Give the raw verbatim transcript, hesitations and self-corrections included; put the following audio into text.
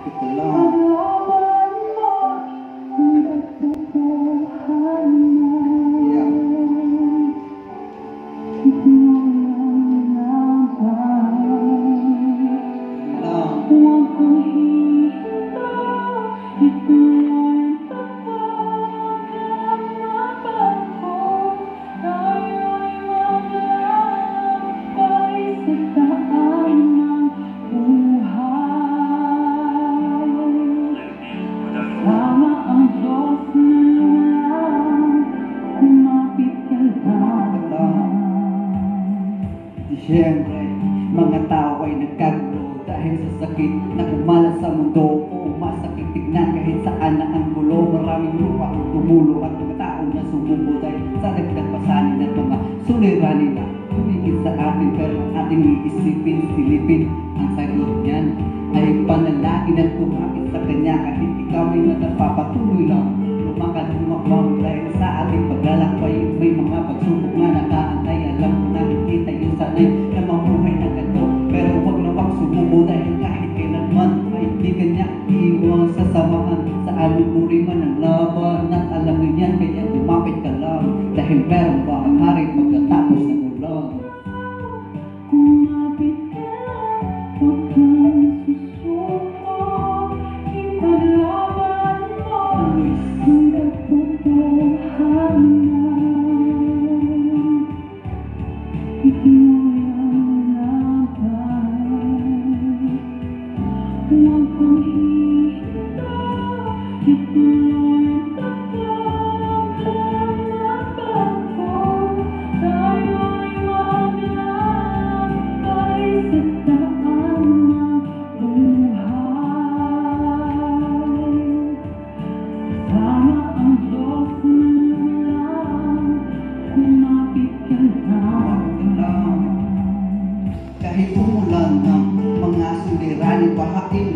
kumapit ka lang. Siyempre, mga tao ay nagkagulo dahil sa sakit na kumalat sa mundo. O masakit tignan kahit saan na ang gulo. Maraming lupa ang tumulo at mga tao na sumubo dahil sa dagdag pasanin at mga suliranin na tumigil sa atin. Pero ang ating iisipin, silipin, ang sagot niyan ay panalangin at kumapit sa kanya. Kahit ikaw ay napapatuloy lang lumakad lumakbang dahil sa ating paglalakbay. May mga pagsubok na nakaantay. Alam ko na hindi tayo sanay na mamuhay na ganito, pero huwag na wag sumubo dahil kahit kailanman ay di kanya iwan sa samaan. Sa alupuri man ang laban at alam nyo yan, kaya lumapit ka lang dahil merong bahari pagkatapos ng ulan. Kumapit ka, huwag kang susuko, ipaglaban mo ang katotohanan. Huwag kang hihita, ituloy ang pagkakalaban ko. Tayo'y wag lang ay sa daan ng buhay. Sama ang Diyos na lang, kumapit ka lang. Kahit umulan ng mga suliranin, bahain